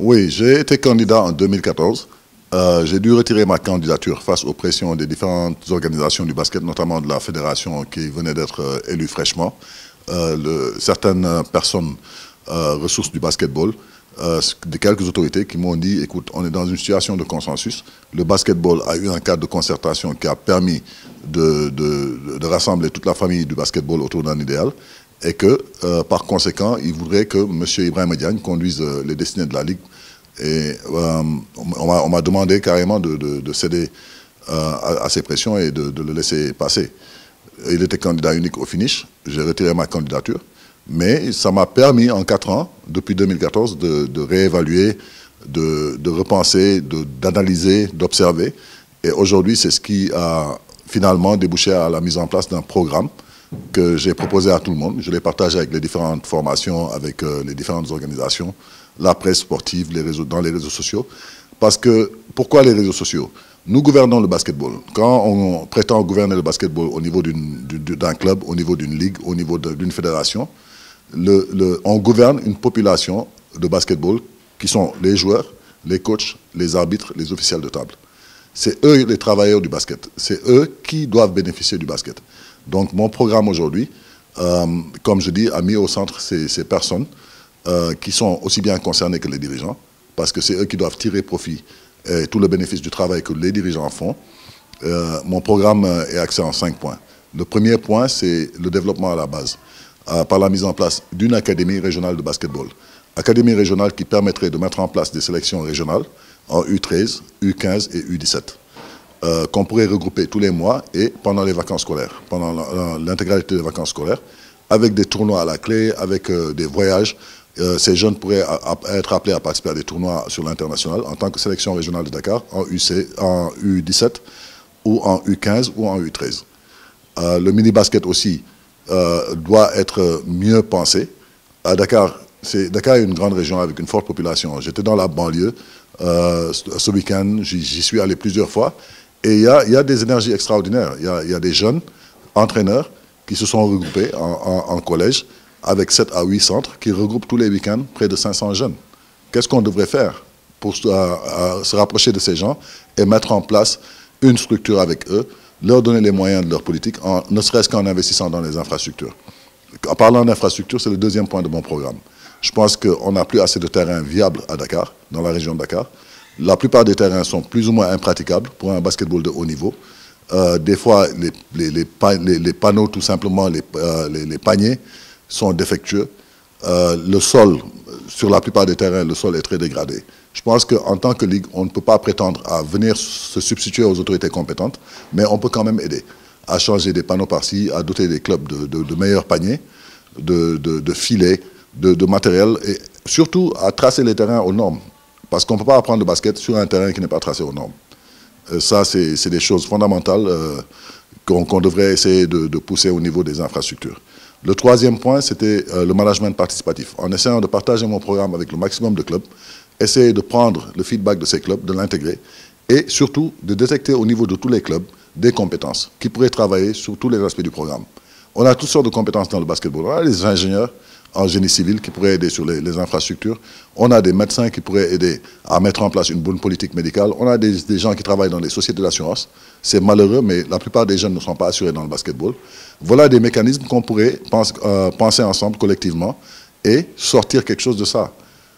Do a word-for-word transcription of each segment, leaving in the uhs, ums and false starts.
Oui, j'ai été candidat en deux mille quatorze. Euh, j'ai dû retirer ma candidature face aux pressions des différentes organisations du basket, notamment de la fédération qui venait d'être euh, élue fraîchement. Euh, le, certaines personnes euh, ressources du basketball, euh, de quelques autorités qui m'ont dit, écoute, on est dans une situation de consensus. Le basketball a eu un cadre de concertation qui a permis de, de, de rassembler toute la famille du basketball autour d'un idéal. Et que, euh, par conséquent, ils voudraient que M. Ibrahima Diagne conduise euh, les destinées de la Ligue. Et euh, on m'a demandé carrément de, de, de céder euh, à, à ces pressions et de, de le laisser passer. Il était candidat unique au finish. J'ai retiré ma candidature. Mais ça m'a permis, en quatre ans, depuis deux mille quatorze, de, de réévaluer, de, de repenser, d'analyser, d'observer. Et aujourd'hui, c'est ce qui a finalement débouché à la mise en place d'un programme que j'ai proposé à tout le monde. Je l'ai partagé avec les différentes formations, avec euh, les différentes organisations, la presse sportive, les réseaux, dans les réseaux sociaux. Parce que, pourquoi les réseaux sociaux? Nous gouvernons le basketball. Quand on prétend gouverner le basketball au niveau d'un club, au niveau d'une ligue, au niveau d'une fédération, le, le, on gouverne une population de basketball qui sont les joueurs, les coachs, les arbitres, les officiels de table. C'est eux les travailleurs du basket. C'est eux qui doivent bénéficier du basket. Donc mon programme aujourd'hui, euh, comme je dis, a mis au centre ces, ces personnes euh, qui sont aussi bien concernées que les dirigeants, parce que c'est eux qui doivent tirer profit et tout le bénéfice du travail que les dirigeants font. Euh, mon programme est axé en cinq points. Le premier point, c'est le développement à la base, euh, par la mise en place d'une académie régionale de basketball. Académie régionale qui permettrait de mettre en place des sélections régionales en U treize, U quinze et U dix-sept. Euh, qu'on pourrait regrouper tous les mois et pendant les vacances scolaires, pendant l'intégralité des vacances scolaires, avec des tournois à la clé, avec euh, des voyages. Euh, ces jeunes pourraient a, a, être appelés à participer à des tournois sur l'international en tant que sélection régionale de Dakar, en, U C, en U dix-sept, ou en U quinze, ou en U treize. Euh, le mini-basket aussi euh, doit être mieux pensé. À Dakar, Dakar est une grande région avec une forte population. J'étais dans la banlieue euh, ce week-end, j'y suis allé plusieurs fois. Et il y, y a des énergies extraordinaires. Il y, y a des jeunes entraîneurs qui se sont regroupés en, en, en collège avec sept à huit centres qui regroupent tous les week-ends près de cinq cents jeunes. Qu'est-ce qu'on devrait faire pour euh, euh, se rapprocher de ces gens et mettre en place une structure avec eux, leur donner les moyens de leur politique, en, ne serait-ce qu'en investissant dans les infrastructures. En parlant d'infrastructures, c'est le deuxième point de mon programme. Je pense qu'on n'a plus assez de terrains viables à Dakar, dans la région de Dakar. La plupart des terrains sont plus ou moins impraticables pour un basketball de haut niveau. Euh, des fois, les, les, les, les, les panneaux, tout simplement, les, euh, les, les paniers sont défectueux. Euh, le sol, sur la plupart des terrains, le sol est très dégradé. Je pense qu'en tant que ligue, on ne peut pas prétendre à venir se substituer aux autorités compétentes, mais on peut quand même aider à changer des panneaux par-ci, à doter des clubs de, de, de meilleurs paniers, de, de, de filets, de, de matériel, et surtout à tracer les terrains aux normes. Parce qu'on ne peut pas apprendre le basket sur un terrain qui n'est pas tracé aux normes. Euh, ça, c'est des choses fondamentales euh, qu'on qu'on devrait essayer de, de pousser au niveau des infrastructures. Le troisième point, c'était euh, le management participatif. En essayant de partager mon programme avec le maximum de clubs, essayer de prendre le feedback de ces clubs, de l'intégrer, et surtout de détecter au niveau de tous les clubs des compétences qui pourraient travailler sur tous les aspects du programme. On a toutes sortes de compétences dans le basketball. On a les ingénieurs en génie civil qui pourraient aider sur les, les infrastructures. On a des médecins qui pourraient aider à mettre en place une bonne politique médicale. On a des, des gens qui travaillent dans les sociétés d'assurance. C'est malheureux, mais la plupart des jeunes ne sont pas assurés dans le basketball. Voilà des mécanismes qu'on pourrait pense, euh, penser ensemble collectivement et sortir quelque chose de ça.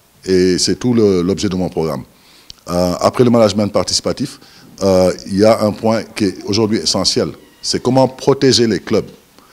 Et c'est tout l'objet de mon programme. Euh, après le management participatif, euh, il y a un point qui est aujourd'hui essentiel. C'est comment protéger les clubs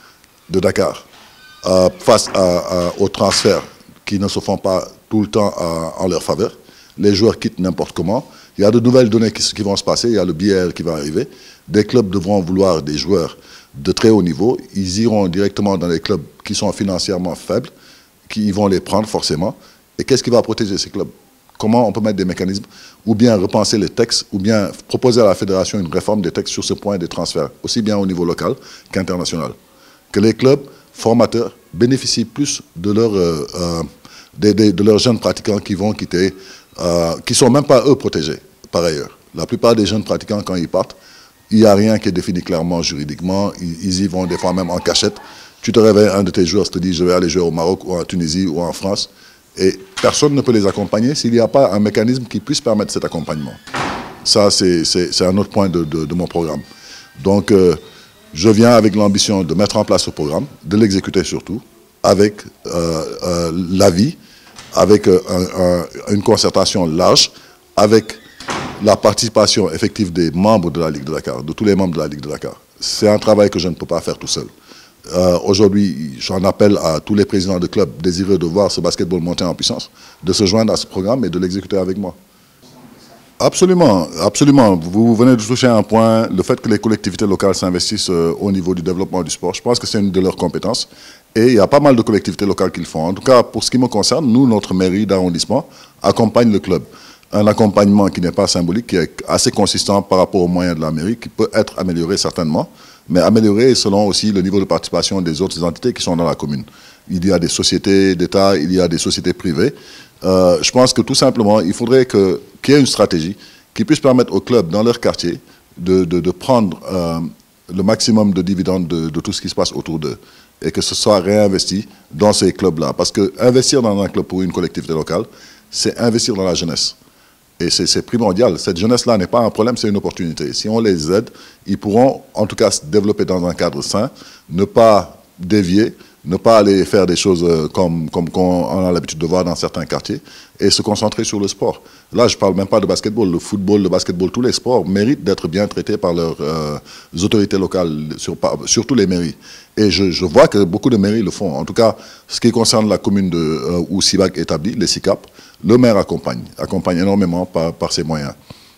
de Dakar Euh, face à, à, aux transferts qui ne se font pas tout le temps à, en leur faveur. Les joueurs quittent n'importe comment. Il y a de nouvelles données qui, qui vont se passer. Il y a le B R qui va arriver. Des clubs devront vouloir des joueurs de très haut niveau. Ils iront directement dans les clubs qui sont financièrement faibles, qui vont les prendre forcément. Et qu'est-ce qui va protéger ces clubs? Comment on peut mettre des mécanismes, ou bien repenser les textes, ou bien proposer à la fédération une réforme des textes sur ce point des transferts, aussi bien au niveau local qu'international. Que les clubs formateurs bénéficient plus de, leur, euh, euh, de, de, de leurs jeunes pratiquants qui vont quitter, euh, qui ne sont même pas eux protégés par ailleurs. La plupart des jeunes pratiquants, quand ils partent, il n'y a rien qui est défini clairement juridiquement, ils, ils y vont des fois même en cachette. Tu te réveilles, un de tes joueurs te dit je vais aller jouer au Maroc ou en Tunisie ou en France, Et personne ne peut les accompagner s'il n'y a pas un mécanisme qui puisse permettre cet accompagnement. Ça, c'est un autre point de, de, de mon programme. Donc, euh, je viens avec l'ambition de mettre en place ce programme, de l'exécuter surtout, avec euh, euh, l'avis, avec euh, un, un, une concertation large, avec la participation effective des membres de la Ligue de Dakar, de tous les membres de la Ligue de Dakar. C'est un travail que je ne peux pas faire tout seul. Euh, Aujourd'hui, j'en appelle à tous les présidents de clubs désireux de voir ce basketball monter en puissance, de se joindre à ce programme et de l'exécuter avec moi. Absolument, absolument. Vous venez de toucher un point, le fait que les collectivités locales s'investissent euh, au niveau du développement du sport. Je pense que c'est une de leurs compétences. Et il y a pas mal de collectivités locales qui le font. En tout cas, pour ce qui me concerne, nous, notre mairie d'arrondissement accompagne le club. Un accompagnement qui n'est pas symbolique, qui est assez consistant par rapport aux moyens de la mairie, qui peut être amélioré certainement, mais amélioré selon aussi le niveau de participation des autres entités qui sont dans la commune. Il y a des sociétés d'État, il y a des sociétés privées. Euh, je pense que tout simplement, il faudrait que, qu'il y ait une stratégie qui puisse permettre aux clubs dans leur quartier de, de, de prendre euh, le maximum de dividendes de, de tout ce qui se passe autour d'eux et que ce soit réinvesti dans ces clubs-là. Parce que investir dans un club pour une collectivité locale, c'est investir dans la jeunesse. Et c'est primordial. Cette jeunesse-là n'est pas un problème, c'est une opportunité. Si on les aide, ils pourront en tout cas se développer dans un cadre sain, ne pas dévier, ne pas aller faire des choses comme, comme on a l'habitude de voir dans certains quartiers et se concentrer sur le sport. Là, je ne parle même pas de basketball. Le football, le basketball, tous les sports méritent d'être bien traités par leurs euh, autorités locales, sur, par, surtout les mairies. Et je, je vois que beaucoup de mairies le font. En tout cas, ce qui concerne la commune de, euh, où SIBAC est établi, les SICAP, le maire accompagne, accompagne énormément par, par ses moyens.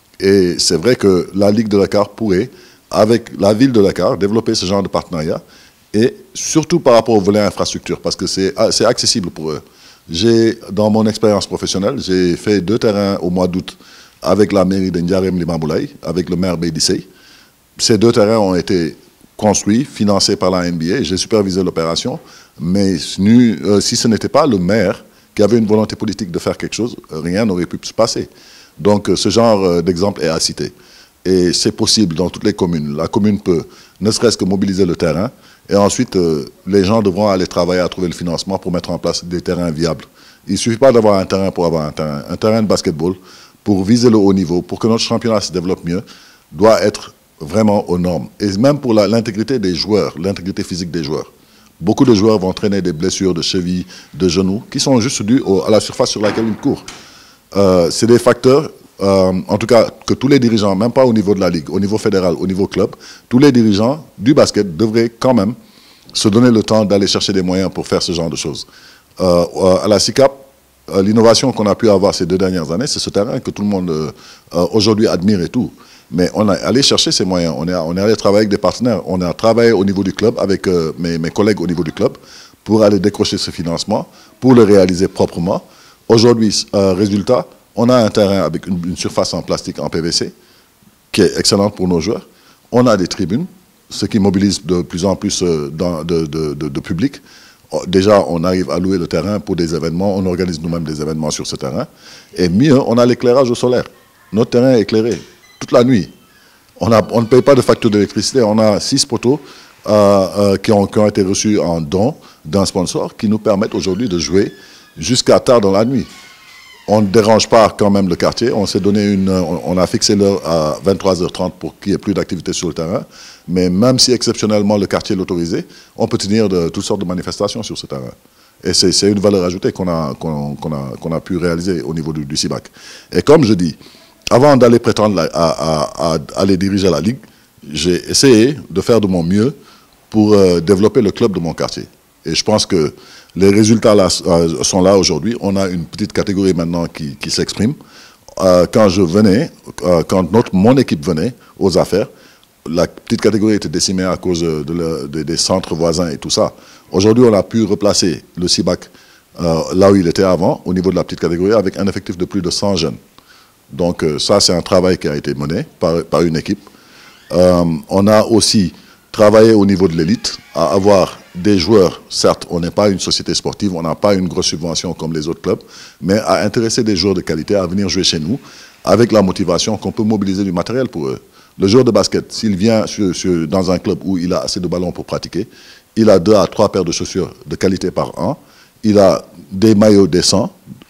Et c'est vrai que la Ligue de Dakar pourrait, avec la ville de Dakar, développer ce genre de partenariat, et surtout par rapport au volet infrastructure, parce que c'est accessible pour eux. J'ai, dans mon expérience professionnelle, j'ai fait deux terrains au mois d'août avec la mairie de Ndiarème Limamboulaye, avec le maire Beydissey. Ces deux terrains ont été construits, financés par la N B A, j'ai supervisé l'opération, mais euh, si ce n'était pas le maire qui avait une volonté politique de faire quelque chose, rien n'aurait pu se passer. Donc ce genre d'exemple est à citer. Et c'est possible dans toutes les communes. La commune peut ne serait-ce que mobiliser le terrain, et ensuite euh, les gens devront aller travailler à trouver le financement pour mettre en place des terrains viables. Il ne suffit pas d'avoir un terrain pour avoir un terrain. Un terrain de basketball, pour viser le haut niveau, pour que notre championnat se développe mieux, doit être vraiment aux normes. Et même pour l'intégrité des joueurs, l'intégrité physique des joueurs. Beaucoup de joueurs vont traîner des blessures de cheville, de genoux, qui sont juste dues au, à la surface sur laquelle ils courent. Euh, c'est des facteurs, euh, en tout cas, que tous les dirigeants, même pas au niveau de la Ligue, au niveau fédéral, au niveau club, tous les dirigeants du basket devraient quand même se donner le temps d'aller chercher des moyens pour faire ce genre de choses. Euh, à la SICAP, euh, l'innovation qu'on a pu avoir ces deux dernières années, c'est ce terrain que tout le monde euh, aujourd'hui admire et tout. Mais on est allé chercher ces moyens, on est, on est allé travailler avec des partenaires, on a travaillé au niveau du club, avec euh, mes, mes collègues au niveau du club, pour aller décrocher ce financement, pour le réaliser proprement. Aujourd'hui, euh, résultat, on a un terrain avec une, une surface en plastique, en P V C, qui est excellente pour nos joueurs. On a des tribunes, ce qui mobilise de plus en plus euh, dans, de, de, de, de public. Déjà, on arrive à louer le terrain pour des événements, on organise nous-mêmes des événements sur ce terrain. Et mieux, on a l'éclairage au solaire. Notre terrain est éclairé toute la nuit. On, a, on ne paye pas de facture d'électricité. On a six poteaux euh, euh, qui, ont, qui ont été reçus en don d'un sponsor qui nous permettent aujourd'hui de jouer jusqu'à tard dans la nuit. On ne dérange pas quand même le quartier. On s'est donné une, on, on a fixé l'heure à vingt-trois heures trente pour qu'il n'y ait plus d'activité sur le terrain. Mais même si exceptionnellement le quartier l'autorisait, on peut tenir de toutes sortes de manifestations sur ce terrain. Et c'est une valeur ajoutée qu'on a, qu'on, qu'on a, qu'on a pu réaliser au niveau du, du SIBAC. Et comme je dis, avant d'aller prétendre à, à, à, à aller diriger la Ligue, j'ai essayé de faire de mon mieux pour euh, développer le club de mon quartier. Et je pense que les résultats là, euh, sont là aujourd'hui. On a une petite catégorie maintenant qui, qui s'exprime. Euh, quand je venais, euh, quand notre, mon équipe venait aux affaires, la petite catégorie était décimée à cause de, de, de, des centres voisins et tout ça. Aujourd'hui, on a pu replacer le SIBAC euh, là où il était avant, au niveau de la petite catégorie, avec un effectif de plus de cent jeunes. Donc euh, ça, c'est un travail qui a été mené par, par une équipe. Euh, on a aussi travaillé au niveau de l'élite, à avoir des joueurs. Certes, on n'est pas une société sportive, on n'a pas une grosse subvention comme les autres clubs, mais à intéresser des joueurs de qualité à venir jouer chez nous, avec la motivation qu'on peut mobiliser du matériel pour eux. Le joueur de basket, s'il vient sur, sur, dans un club où il a assez de ballons pour pratiquer, il a deux à trois paires de chaussures de qualité par an, il a des maillots décents,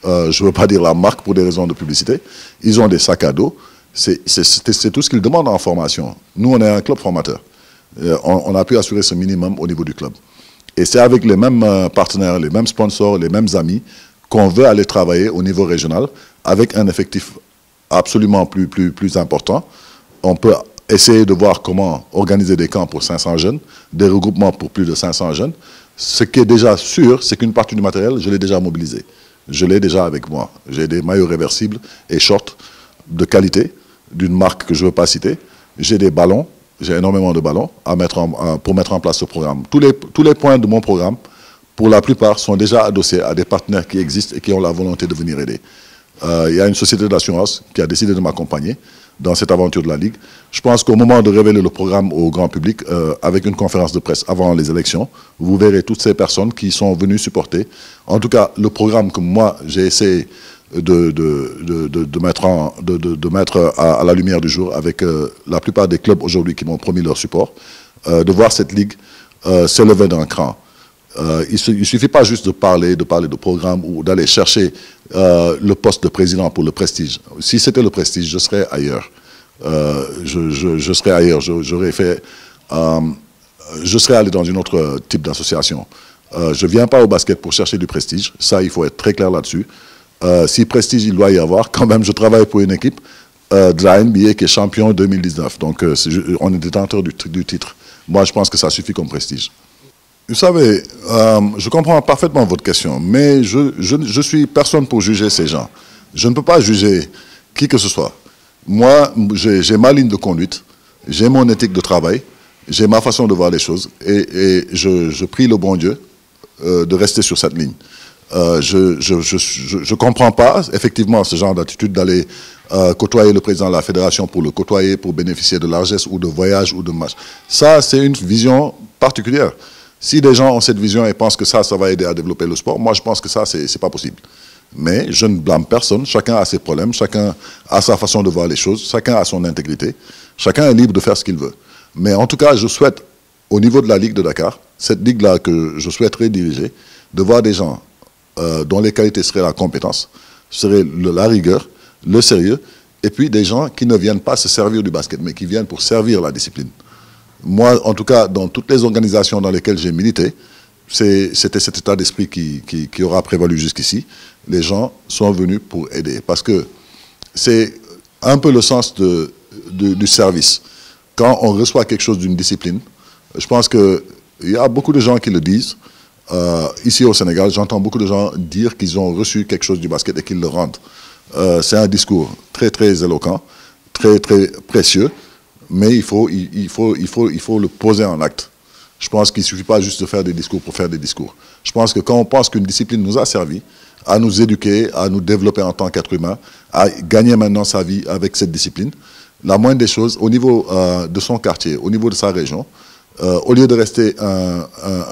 euh, je ne veux pas dire la marque pour des raisons de publicité, ils ont des sacs à dos, c'est tout ce qu'ils demandent en formation. Nous, on est un club formateur. Euh, on, on a pu assurer ce minimum au niveau du club. Et c'est avec les mêmes euh, partenaires, les mêmes sponsors, les mêmes amis, qu'on veut aller travailler au niveau régional avec un effectif absolument plus, plus, plus important. On peut essayer de voir comment organiser des camps pour cinq cents jeunes, des regroupements pour plus de cinq cents jeunes. Ce qui est déjà sûr, c'est qu'une partie du matériel, je l'ai déjà mobilisé. Je l'ai déjà avec moi. J'ai des maillots réversibles et shorts de qualité, d'une marque que je ne veux pas citer. J'ai des ballons, j'ai énormément de ballons à mettre en, pour mettre en place ce programme. Tous les, tous les points de mon programme, pour la plupart, sont déjà adossés à des partenaires qui existent et qui ont la volonté de venir aider. Euh, il y a une société d'assurance qui a décidé de m'accompagner dans cette aventure de la Ligue. Je pense qu'au moment de révéler le programme au grand public, euh, avec une conférence de presse avant les élections, vous verrez toutes ces personnes qui sont venues supporter. En tout cas, le programme que moi, j'ai essayé de, de, de, de, de mettre, en, de, de, de mettre à, à la lumière du jour avec euh, la plupart des clubs aujourd'hui qui m'ont promis leur support, euh, de voir cette Ligue euh, s'élever d'un cran. Euh, il ne suffit pas juste de parler, de parler de programme ou d'aller chercher euh, le poste de président pour le prestige. Si c'était le prestige, je serais ailleurs. Euh, je, je, je serais ailleurs. J'aurais fait, euh, je serais allé dans une autre type d'association. Euh, je ne viens pas au basket pour chercher du prestige. Ça, il faut être très clair là-dessus. Euh, si prestige il doit y avoir, quand même, je travaille pour une équipe euh, de la N B A qui est champion deux mille dix-neuf. Donc, euh, est, on est détenteur du, du titre. Moi, je pense que ça suffit comme prestige. Vous savez, euh, je comprends parfaitement votre question, mais je, je, je suis personne pour juger ces gens. Je ne peux pas juger qui que ce soit. Moi, j'ai ma ligne de conduite, j'ai mon éthique de travail, j'ai ma façon de voir les choses, et, et je, je prie le bon Dieu euh, de rester sur cette ligne. Euh, je ne je, je, je, je comprends pas, effectivement, ce genre d'attitude d'aller euh, côtoyer le président de la fédération pour le côtoyer, pour bénéficier de largesse ou de voyage ou de match. Ça, c'est une vision particulière. Si des gens ont cette vision et pensent que ça, ça va aider à développer le sport, moi je pense que ça, c'est pas possible. Mais je ne blâme personne, chacun a ses problèmes, chacun a sa façon de voir les choses, chacun a son intégrité, chacun est libre de faire ce qu'il veut. Mais en tout cas, je souhaite, au niveau de la Ligue de Dakar, cette Ligue-là que je souhaiterais diriger, de voir des gens euh, dont les qualités seraient la compétence, seraient le, la rigueur, le sérieux, et puis des gens qui ne viennent pas se servir du basket, mais qui viennent pour servir la discipline. Moi, en tout cas, dans toutes les organisations dans lesquelles j'ai milité, c'était cet état d'esprit qui, qui, qui aura prévalu jusqu'ici. Les gens sont venus pour aider. Parce que c'est un peu le sens de, de, du service. Quand on reçoit quelque chose d'une discipline, je pense qu'il y a beaucoup de gens qui le disent. Euh, ici au Sénégal, j'entends beaucoup de gens dire qu'ils ont reçu quelque chose du basket et qu'ils le rendent. Euh, c'est un discours très, très éloquent, très, très précieux. Mais il faut, il, il, faut, il, faut, il faut le poser en acte. Je pense qu'il ne suffit pas juste de faire des discours pour faire des discours. Je pense que quand on pense qu'une discipline nous a servi à nous éduquer, à nous développer en tant qu'être humain, à gagner maintenant sa vie avec cette discipline, la moindre des choses, au niveau euh, de son quartier, au niveau de sa région, euh, au lieu de rester un, un,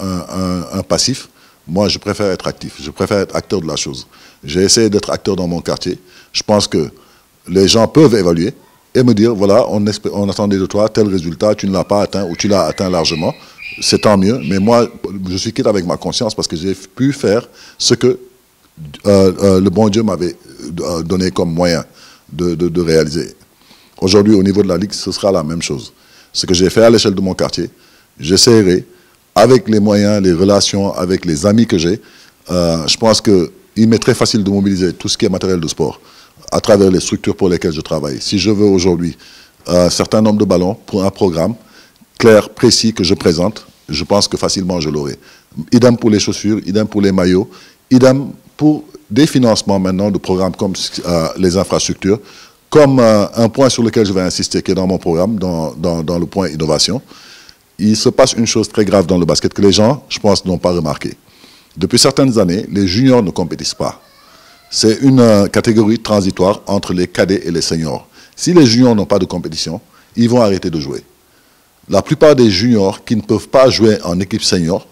un, un passif, moi je préfère être actif, je préfère être acteur de la chose. J'ai essayé d'être acteur dans mon quartier. Je pense que les gens peuvent évaluer et me dire, voilà, on, on attendait de toi tel résultat, tu ne l'as pas atteint ou tu l'as atteint largement, c'est tant mieux. Mais moi, je suis quitte avec ma conscience parce que j'ai pu faire ce que euh, euh, le bon Dieu m'avait donné comme moyen de, de, de réaliser. Aujourd'hui, au niveau de la Ligue, ce sera la même chose. Ce que j'ai fait à l'échelle de mon quartier, j'essaierai, avec les moyens, les relations, avec les amis que j'ai, euh, je pense qu'il m'est très facile de mobiliser tout ce qui est matériel de sport à travers les structures pour lesquelles je travaille. Si je veux aujourd'hui un certain nombre de ballons pour un programme clair, précis que je présente, je pense que facilement je l'aurai. Idem pour les chaussures, idem pour les maillots, idem pour des financements maintenant de programmes comme euh, les infrastructures, comme euh, un point sur lequel je vais insister, qui est dans mon programme, dans, dans, dans le point innovation. Il se passe une chose très grave dans le basket que les gens, je pense, n'ont pas remarqué. Depuis certaines années, les juniors ne compétissent pas. C'est une euh, catégorie transitoire entre les cadets et les seniors. Si les juniors n'ont pas de compétition, ils vont arrêter de jouer. La plupart des juniors qui ne peuvent pas jouer en équipe senior,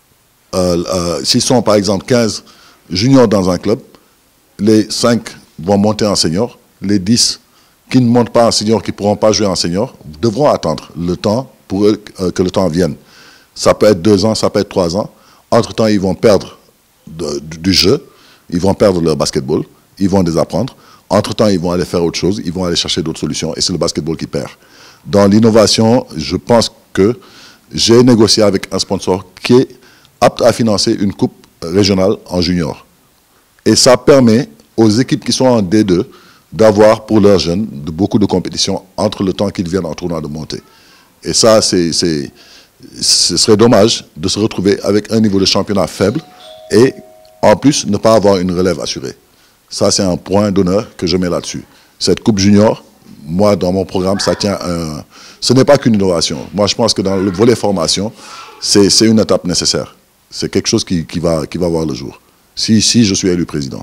euh, euh, s'ils sont par exemple quinze juniors dans un club, les cinq vont monter en senior, les dix qui ne montent pas en senior, qui ne pourront pas jouer en senior, devront attendre le temps pour eux, euh, que le temps vienne. Ça peut être deux ans, ça peut être trois ans. Entre-temps, ils vont perdre de, du jeu. ils vont perdre leur basketball, ils vont désapprendre. Entre-temps, ils vont aller faire autre chose, ils vont aller chercher d'autres solutions, et c'est le basketball qui perd. Dans l'innovation, je pense que j'ai négocié avec un sponsor qui est apte à financer une coupe régionale en junior. Et ça permet aux équipes qui sont en D deux d'avoir pour leurs jeunes de, beaucoup de compétitions entre le temps qu'ils viennent en tournoi de montée. Et ça, c'est, c'est, ce serait dommage de se retrouver avec un niveau de championnat faible et en plus ne pas avoir une relève assurée. Ça, c'est un point d'honneur que je mets là-dessus. Cette coupe junior, moi, dans mon programme, ça tient un... Ce n'est pas qu'une innovation. Moi, je pense que dans le volet formation, c'est une étape nécessaire. C'est quelque chose qui, qui, va, qui va voir le jour. Si, si je suis élu président.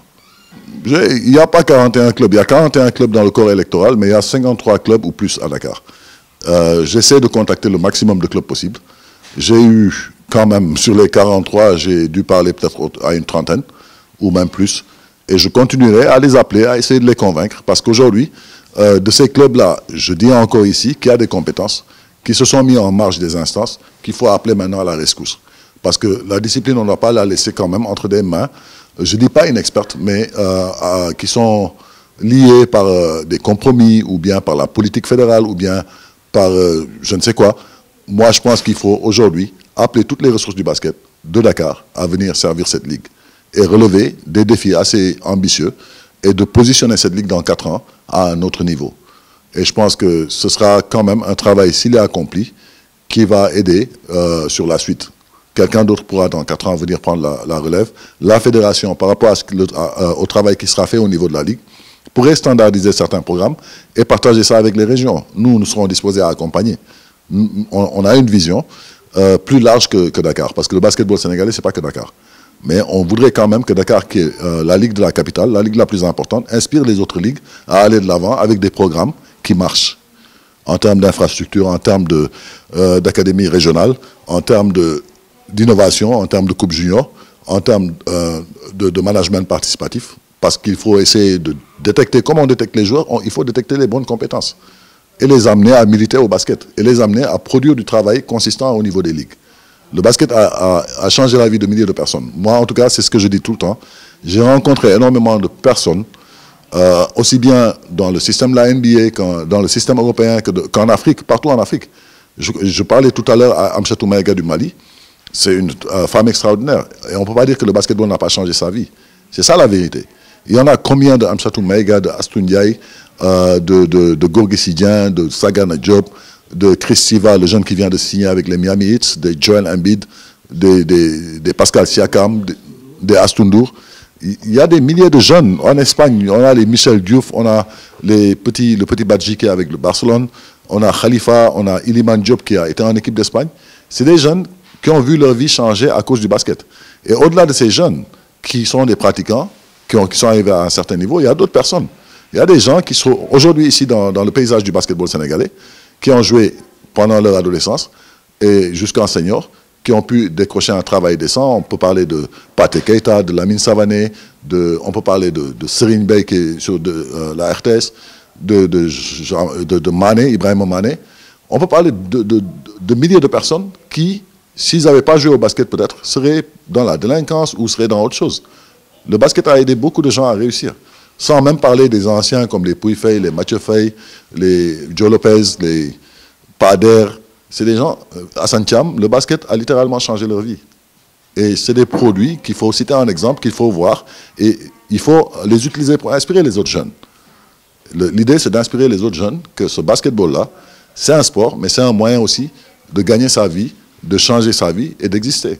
Il n'y a pas quarante et un clubs. Il y a quarante et un clubs dans le corps électoral, mais il y a cinquante-trois clubs ou plus à Dakar. Euh, J'essaie de contacter le maximum de clubs possible. J'ai eu, quand même, sur les quarante-trois, j'ai dû parler peut-être à une trentaine, ou même plus. Et je continuerai à les appeler, à essayer de les convaincre, parce qu'aujourd'hui, euh, de ces clubs-là, je dis encore ici qu'il y a des compétences qui se sont mis en marge des instances qu'il faut appeler maintenant à la rescousse. Parce que la discipline, on ne doit pas la laisser quand même entre des mains, je ne dis pas inexpertes, mais euh, euh, qui sont liées par euh, des compromis, ou bien par la politique fédérale, ou bien par euh, je ne sais quoi. Moi, je pense qu'il faut aujourd'hui appeler toutes les ressources du basket de Dakar à venir servir cette ligue et relever des défis assez ambitieux et de positionner cette ligue dans quatre ans à un autre niveau. Et je pense que ce sera quand même un travail, s'il est accompli, qui va aider euh, sur la suite. Quelqu'un d'autre pourra dans quatre ans venir prendre la, la relève. La fédération, par rapport à ce que le, à, au travail qui sera fait au niveau de la ligue, pourrait standardiser certains programmes et partager ça avec les régions. Nous, nous serons disposés à accompagner. On, on a une vision euh, plus large que, que Dakar, parce que le basketball sénégalais, ce n'est pas que Dakar. Mais on voudrait quand même que Dakar, qui est euh, la ligue de la capitale, la ligue la plus importante, inspire les autres ligues à aller de l'avant avec des programmes qui marchent en termes d'infrastructure, en termes euh, d'académie régionale, en termes d'innovation, en termes de coupe junior, en termes euh, de, de management participatif, parce qu'il faut essayer de détecter, comme on détecte les joueurs, on, il faut détecter les bonnes compétences et les amener à militer au basket et les amener à produire du travail consistant au niveau des ligues. Le basket a, a, a changé la vie de milliers de personnes. Moi, en tout cas, c'est ce que je dis tout le temps. J'ai rencontré énormément de personnes, euh, aussi bien dans le système de la N B A, qu'en, dans le système européen, qu'en qu Afrique, partout en Afrique. Je, je parlais tout à l'heure à Amchatou Maïga du Mali. C'est une euh, femme extraordinaire. Et on ne peut pas dire que le basketball n'a pas changé sa vie. C'est ça la vérité. Il y en a combien de Amchatou Maïga, de Astou Ndiaye, euh, de, de, de Gorgui Sidian, de Sagana Diop, de Chris Siva, le jeune qui vient de signer avec les Miami Heat, de Joel Embiid, de, de, de Pascal Siakam, de, de Astundour. Il y a des milliers de jeunes. En Espagne, on a les Michel Diouf, on a les petits, le petit Badji qui est avec le Barcelone, on a Khalifa, on a Iliman Diop qui a été en équipe d'Espagne. C'est des jeunes qui ont vu leur vie changer à cause du basket. Et au-delà de ces jeunes qui sont des pratiquants, qui, ont, qui sont arrivés à un certain niveau, il y a d'autres personnes. Il y a des gens qui sont aujourd'hui ici dans, dans le paysage du basketball sénégalais, qui ont joué pendant leur adolescence et jusqu'en senior, qui ont pu décrocher un travail décent. On peut parler de Pathé Keita, de Lamine Savané, de, on peut parler de, de Serine Bey qui est sur de, euh, la R T S, de, de, de, de Mané, Ibrahim Mané. On peut parler de, de, de milliers de personnes qui, s'ils n'avaient pas joué au basket peut-être, seraient dans la délinquance ou seraient dans autre chose. Le basket a aidé beaucoup de gens à réussir. Sans même parler des anciens comme les Pouy Faye, les Mathieu Faye, les Joe Lopez, les Pader. C'est des gens, à Santiam, le basket a littéralement changé leur vie. Et c'est des produits qu'il faut citer en exemple, qu'il faut voir, et il faut les utiliser pour inspirer les autres jeunes. L'idée, c'est d'inspirer les autres jeunes que ce basketball-là, c'est un sport, mais c'est un moyen aussi de gagner sa vie, de changer sa vie et d'exister.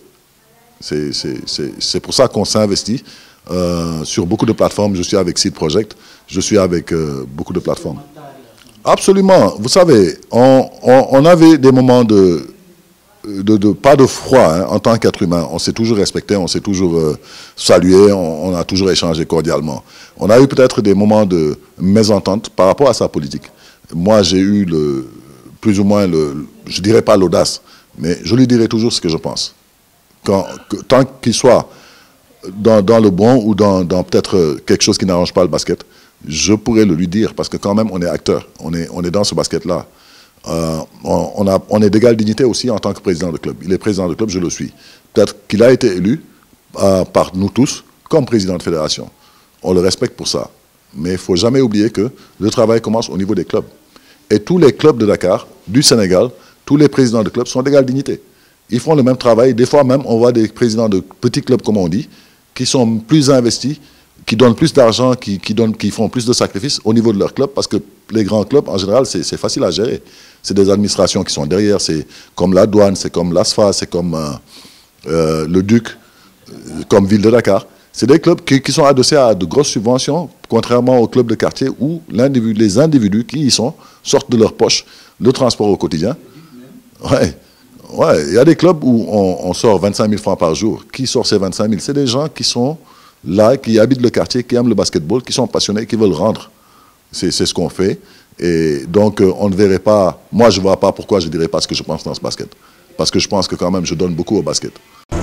C'est pour ça qu'on s'investit euh, sur beaucoup de plateformes. Je suis avec Seed Project, je suis avec euh, beaucoup de plateformes. Absolument. Vous savez, on, on, on avait des moments de, de, de pas de froid hein, en tant qu'être humain. On s'est toujours respecté, on s'est toujours euh, salué, on, on a toujours échangé cordialement. On a eu peut-être des moments de mésentente par rapport à sa politique. Moi, j'ai eu le, plus ou moins, le, je dirais pas l'audace, mais je lui dirai toujours ce que je pense. Quand, que, tant qu'il soit dans, dans le bon ou dans, dans peut-être quelque chose qui n'arrange pas le basket, je pourrais le lui dire, parce que quand même, on est acteur, on est, on est dans ce basket-là. Euh, on, on, a, on est d'égale dignité aussi en tant que président de club. Il est président de club, je le suis. Peut-être qu'il a été élu euh, par nous tous, comme président de fédération. On le respecte pour ça. Mais il ne faut jamais oublier que le travail commence au niveau des clubs. Et tous les clubs de Dakar, du Sénégal, tous les présidents de clubs sont d'égale dignité. Ils font le même travail. Des fois même, on voit des présidents de petits clubs, comme on dit, qui sont plus investis, qui donnent plus d'argent, qui, qui, qui font plus de sacrifices au niveau de leur club, parce que les grands clubs, en général, c'est facile à gérer. C'est des administrations qui sont derrière, c'est comme la douane, c'est comme l'ASFA, c'est comme euh, euh, le Duc, euh, comme Ville de Dakar. C'est des clubs qui, qui sont adossés à de grosses subventions, contrairement aux clubs de quartier où l'individu, les individus qui y sont sortent de leur poche le transport au quotidien. Ouais. Ouais, il y a des clubs où on, on sort vingt-cinq mille francs par jour. Qui sort ces vingt-cinq mille? C'est des gens qui sont là, qui habitent le quartier, qui aiment le basketball, qui sont passionnés, qui veulent rendre. C'est ce qu'on fait. Et donc, euh, on ne verrait pas... Moi, je ne vois pas pourquoi je ne dirais pas ce que je pense dans ce basket. Parce que je pense que quand même, je donne beaucoup au basket.